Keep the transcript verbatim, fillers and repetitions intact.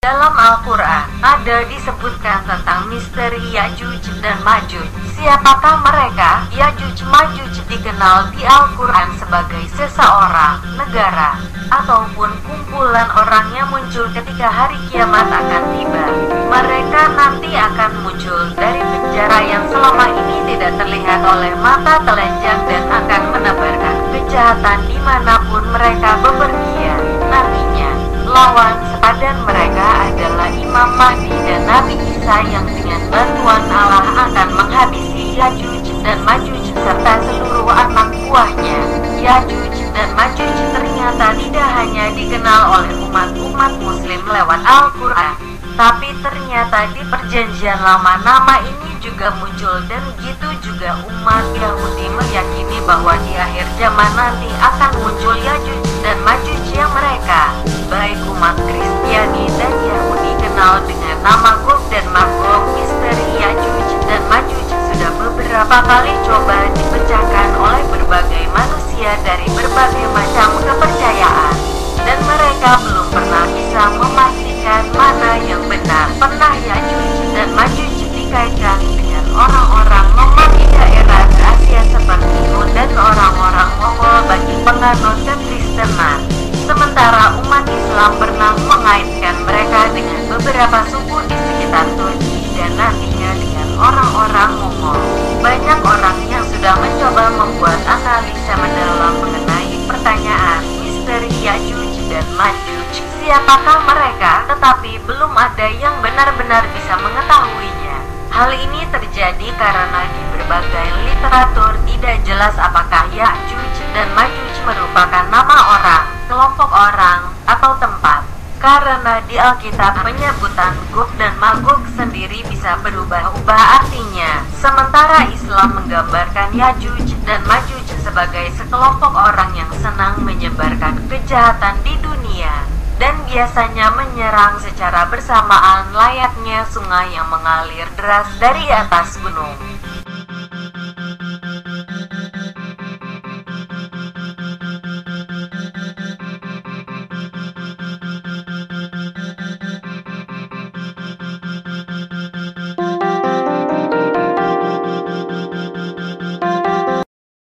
Dalam Al-Quran, ada disebutkan tentang misteri Ya'juj dan Ma'juj. Siapakah mereka? Ya'juj Ma'juj dikenal di Al-Quran sebagai seseorang, negara, ataupun kumpulan orang yang muncul ketika hari kiamat akan tiba. Mereka nanti akan muncul dari penjara yang selama ini tidak terlihat oleh mata telanjang dan akan menebarkan kejahatan dimanapun mereka bepergian. Nantinya, lawan sepadan mereka adalah Imam Mahdi dan Nabi Isa yang dengan bantuan Allah akan menghabisi Ya'juj dan Ma'juj serta seluruh anak buahnya. Ya'juj dan Ma'juj ternyata tidak hanya dikenal oleh umat-umat muslim lewat Al-Quran, tapi ternyata di perjanjian lama nama ini juga muncul, dan begitu juga umat Yahudi meyakini bahwa di akhir zaman nanti akan muncul Ya'juj dan Ma'juj yang mereka, baik umat Kristiani dan Yahudi, kenal dengan nama Gog dan Magog. Misteri Ya'juj dan Ma'juj sudah beberapa kali coba dipecahkan oleh berbagai manusia dari berbagai macam kepercayaan, dan mereka belum pernah bisa memastikan mana yang benar. Pernah Ya'juj dan Ma'juj dikaitkan dengan orang-orang nomad di daerah Asia seperti Hun dan orang-orang Mongol bagi penganut kekristenan. Sementara umat Islam pernah mengaitkan mereka dengan beberapa suku di sekitar Turki dan nantinya dengan orang-orang Mongol. Banyak orang yang sudah mencoba membuat analisa mendalam mengenai pertanyaan misteri Ya'juj dan Ma'juj. Siapakah mereka? Tetapi belum ada yang benar-benar bisa mengetahuinya. Hal ini terjadi karena di berbagai literatur tidak jelas apakah Ya'juj dan Ma'juj merupakan nama orang, kelompok orang, atau tempat. Karena di Alkitab penyebutan Gog dan Magog sendiri bisa berubah-ubah artinya. Sementara Islam menggambarkan Ya'juj dan Ma'juj sebagai sekelompok orang yang senang menyebarkan kejahatan di dunia, dan biasanya menyerang secara bersamaan layaknya sungai yang mengalir deras dari atas gunung.